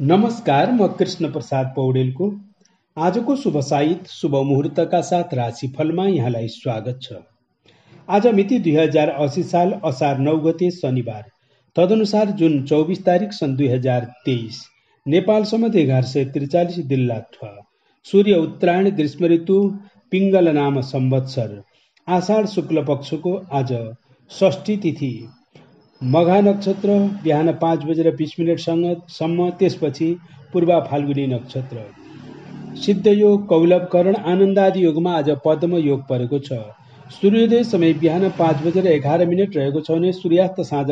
नमस्कार, म कृष्ण प्रसाद पौडेलको आजको शुभ साहित्य शुभ मुहुर्तका साथ राशिफलमा यहाँलाई स्वागत छ। आज मिति 2080 साल असार 9 गते शनिबार, तदनुसार जुन 24 तारिक सन् 2023, नेपाल सम्मत 1143 दिल्लाठ, सूर्य उत्तरायण ग्रीष्म ऋतु पिङ्गल नाम संवत्सर, आषाढ शुक्ल पक्षको आज षष्ठी तिथि, मघा नक्षत्र बिहान 5:20 सम्म, त्यसपछि पूर्वा फाल्गुनी नक्षत्र, सिद्ध योग कौलभ करण आनन्दादि योगमा आज पद्म योग परेको छ। सूर्योदय समय बिहान 5:11 रहेको छ भने सूर्यास्त साँझ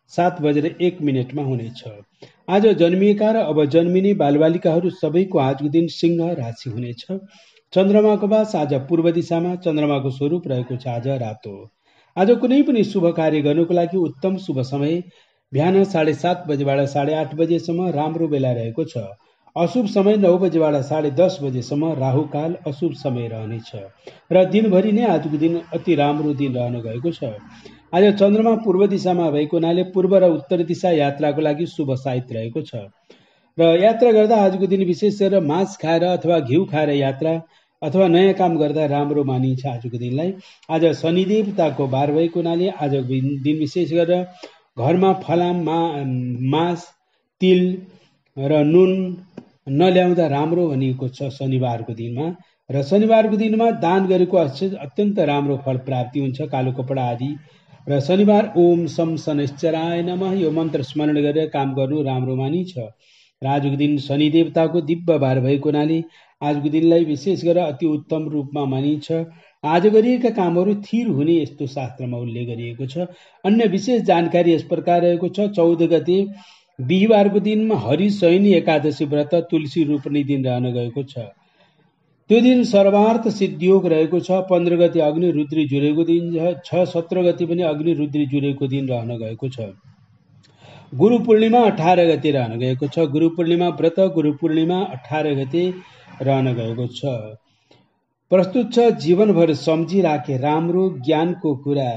7:01 हुनेछ। आज जन्मिएका र अब जन्मिने बालबालिकाहरू सबैको आजको दिन सिंह राशि हुनेछ। चन्द्रमाको बास आज पूर्व दिशामा, चन्द्रमाको स्वरूप रहेको छ आज रातो। आज कुनै पनि शुभ कार्य गर्नुको लागि उत्तम शुभ समय बिहान 7:30 बजेबाट 8:30 बजेसम्म राम्रो बेला रहेको छ। अशुभ समय 9 बजेबाट 10:30 बजेसम्म राहुकाल अशुभ समय रहनेछ र दिनभरि नै आजको दिन अति राम्रो दिन रहन गएको छ। आज चन्द्रमा पूर्व दिशामा भएको हुनाले पूर्व र उत्तर दिशा यात्राको लागि शुभ साहित्य रहेको छ र यात्रा गर्दा आजको दिन विशेष गरेर मांस खाएर अथवा घिउ खाएर यात्रा अथवा नयाँ काम गर्दा राम्रो मानिन्छ। आजको दिनलाई आज शनि देवताको बार भएको हुनाले आजको दिन विशेष गरेर घरमा फलाम मास तिल र नुन नल्याउँदा राम्रो भनिएको छ शनिबारको दिनमा। र शनिबारको दिनमा दान गरेको अत्यन्त राम्रो फल प्राप्ति हुन्छ, कालो कपडा आदि। र शनिबार ओम सम शनैश्चराय नमः यो मन्त्र स्मरण गरेर काम गर्नु राम्रो मानिन्छ। र आजको दिन शनि देवताको दिव्य बार भएको हुनाले आजको दिनलाई विशेष गरेर अति उत्तम रूपमा मानिन्छ। आज गरिएका कामहरू थिर हुने यस्तो शास्त्रमा उल्लेख गरिएको छ। अन्य विशेष जानकारी यस प्रकार रहेको छ। 14 गते बिहिबारको दिनमा हरिशयनी एकादशी व्रत तुलसी रोप्ने दिन रहन गएको छ। त्यो दिन सर्वार्थ सिद्धियोग रहेको छ। 15 गते अग्नि रुद्री जुरेको दिन छ। 17 गते पनि अग्नि रुद्री जुरेको दिन रहन गएको छ। गुरु पूर्णिमा 18 गते रहन गएको छ। गुरु पूर्णिमा व्रत गुरु पूर्णिमा 18 गते रहन गएको छ। प्रस्तुत छ जीवनभर सम्झिराखे राम्रो ज्ञानको कुरा।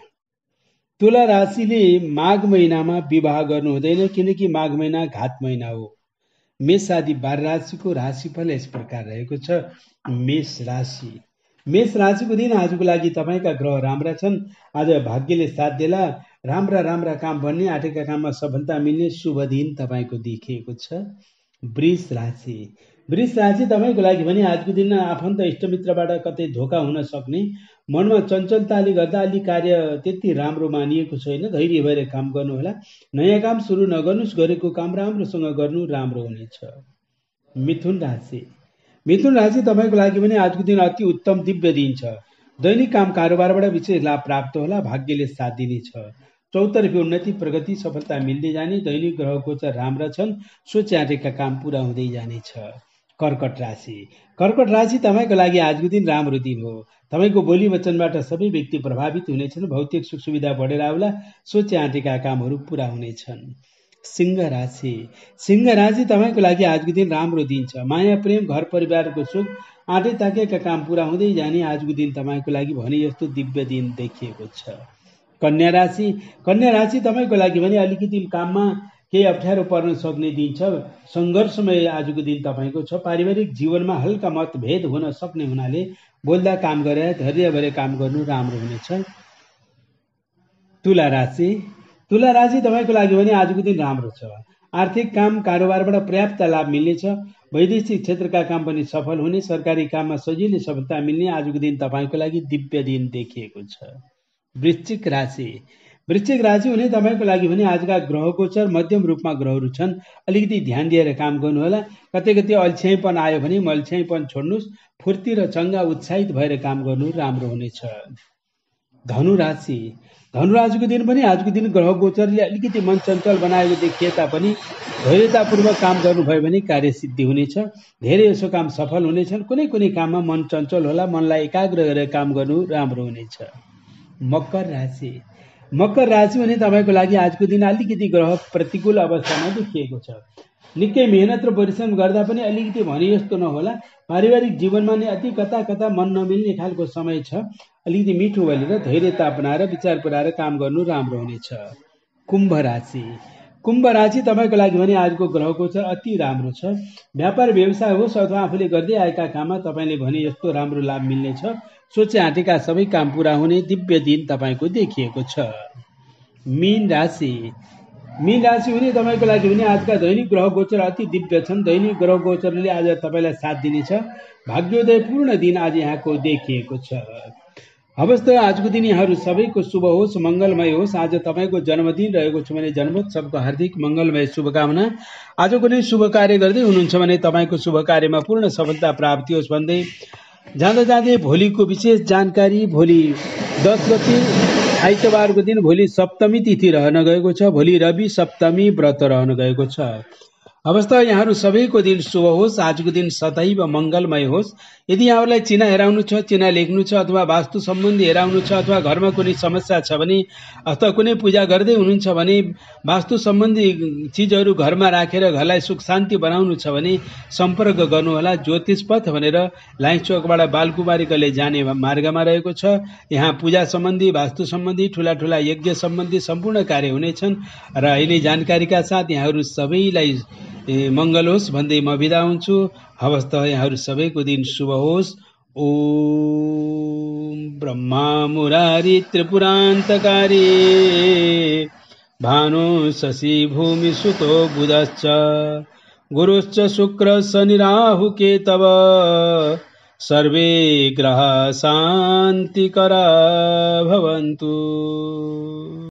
तुला राशिले माघ महिनामा विवाह गर्नु हुँदैन, किनकि माघ महिना घात महिना हो। मेष आदि 12 राशिको राशिफल यस प्रकार रहेको छ। मेष राशिको दिन आजको लागि तपाईँका ग्रह राम्रा छन्। आज भाग्यले साथ देला। राम्रा काम बन्ने, आँटेका काममा सफलता मिल्ने शुभ दिन तपाईँको देखिएको छ। वृष राशि तपाईँको लागि भने आजको दिन आफन्त इष्टमित्रबाट कतै धोका हुन सक्ने, मनमा चञ्चलताले गर्दा अलि कार्य त्यति राम्रो मानिएको छैन। धैर्य भएर काम गर्नुहोला। नयाँ काम सुरु नगर्नुहोस्, गरेको काम राम्रोसँग गर्नु राम्रो हुनेछ। मिथुन राशि तपाईँको लागि भने आजको दिन अति उत्तम दिव्य दिन छ। दैनिक काम कारोबारबाट विशेष लाभ प्राप्त होला। भाग्यले साथ दिनेछ। चौतर्फी उन्नति प्रगति सफलता मिल्दै जाने। दैनिक ग्रह गोचर राम्रा छन्। सोचे आँटेका काम पूरा हुँदै जानेछ। कर्कट राशि तपाईँको लागि आजको दिन राम्रो दिन हो। तपाईँको बोली वचनबाट सबै व्यक्ति प्रभावित हुनेछन्। भौतिक सुख सुविधा बढेर आउला। सोचे आँटेका कामहरू पूरा हुनेछन्। सिंह राशि तपाईँको लागि आजको दिन राम्रो दिन छ। माया प्रेम घर परिवारको सुख आँटे ताकेका काम पूरा हुँदै जाने आजको दिन तपाईँको लागि भने यस्तो दिव्य दिन देखिएको छ। कन्या राशि तपाईँको लागि भने अलिकति काममा केही अप्ठ्यारो पर्न सक्ने दिन छ। सङ्घर्षमय आजको दिन तपाईँको छ। पारिवारिक जीवनमा हल्का मतभेद हुन सक्ने हुनाले बोल्दा काम गरेर धैर्य भएर काम गर्नु राम्रो हुनेछ। तुला राशि तपाईँको लागि भने आजको दिन राम्रो छ। आर्थिक काम कारोबारबाट पर्याप्त लाभ मिल्नेछ। वैदेशिक क्षेत्रका काम पनि सफल हुने, सरकारी काममा सजिलै सफलता मिल्ने आजको दिन तपाईँको लागि दिव्य दिन देखिएको छ। वृश्चिक राशि हुने तपाईँको लागि भने आजका ग्रह गोचर मध्यम रूपमा ग्रहहरू छन्। अलिकति ध्यान दिएर काम गर्नुहोला। कतै अल्छ्याइपन आयो भने अल्छ्याइपन छोड्नुहोस्। फुर्ती र चङ्गा उत्साहित भएर काम गर्नु राम्रो हुनेछ। धनुराशिको दिन पनि आजको दिन ग्रह गोचरले अलिकति मन चञ्चल बनाएको देखिए तापनि धैर्यतापूर्वक काम गर्नुभयो भने कार्यसिद्धि हुनेछ। धेरै यसो काम सफल हुनेछन्। कुनै काममा मन चञ्चल होला। मनलाई एकाग्र गरेर काम गर्नु राम्रो हुनेछ। मकर राशि भने तपाईँको लागि आजको दिन अलिकति ग्रह प्रतिकूल अवस्थामा देखिएको छ। निकै मेहनत र परिश्रम गर्दा पनि अलिकति भने जस्तो नहोला। पारिवारिक जीवनमा नै अति कता मन नमिल्ने खालको समय छ। अलिकति मिठो बोलेर धैर्यता अपनाएर विचार पुऱ्याएर काम गर्नु राम्रो हुनेछ। कुम्भ कुम्भ राशि तपाईको लागि भने आजको ग्रह गोचर अति राम्रो छ। व्यापार व्यवसाय होस् अथवा आफूले गर्दै आएका काममा तपाईले भने यस्तो राम्रो लाभ मिल्नेछ। सोचे आँटेका सबै काम पूरा हुने दिव्य दिन तपाईको देखिएको छ। मीन राशि हुने तपाईको लागि भने आजका दैनिक ग्रह गोचर अति दिव्य छन्। दैनिक ग्रह गोचरले आज तपाईलाई साथ दिनेछ। भाग्योदयपूर्ण दिन आज यहाँको देखिएको छ। हवस् त आजको दिन यहाँहरू सबैको शुभ होस्, मङ्गलमय होस्। आज तपाईँको जन्मदिन रहेको छ भने जन्मोत्सवको हार्दिक मङ्गलमय शुभकामना। आज कुनै शुभ कार्य गर्दै हुनुहुन्छ भने तपाईँको शुभ कार्यमा पूर्ण सफलता प्राप्ति होस् भन्दै जाँदा जाँदै भोलिको विशेष जानकारी। भोलि 10 गते आइतबारको दिन भोलि सप्तमी तिथि रहन गएको छ। भोलि रवि सप्तमी व्रत रहन गएको छ। अवस्था यहाँहरू सबैको दिन शुभ होस्। आजको दिन सदैव मङ्गलमय होस्। यदि यहाँहरूलाई चिना हेराउनु छ, चिना लेख्नु छ अथवा वास्तु सम्बन्धी हेराउनु छ अथवा घरमा कुनै समस्या छ भने अथवा कुनै पूजा गर्दै हुनुहुन्छ भने वास्तु सम्बन्धी चिजहरू घरमा राखेर घरलाई सुख शान्ति बनाउनु छ भने सम्पर्क गर्नुहोला। ज्योतिष पथ भनेर लाइचोकबाट बालकुमारी गले जाने मार्गमा रहेको छ। यहाँ पूजा सम्बन्धी, वास्तु सम्बन्धी, ठुला ठुला यज्ञ सम्बन्धी सम्पूर्ण कार्य हुनेछन् र यिनै जानकारीका साथ यहाँहरू सबैलाई मङ्गल होस् भन्दै म बिदा हुन्छु। हवस् त यहाँहरू सबैको दिन शुभ होस्। ओम ब्रह्मा मुरारी त्रिपुरान्तकारी भानु शशि भूमि सुतो बुधश्च गुरुश्च शुक्र शनि राहु केतव सर्वे ग्रह शान्तिकरा भवन्तु।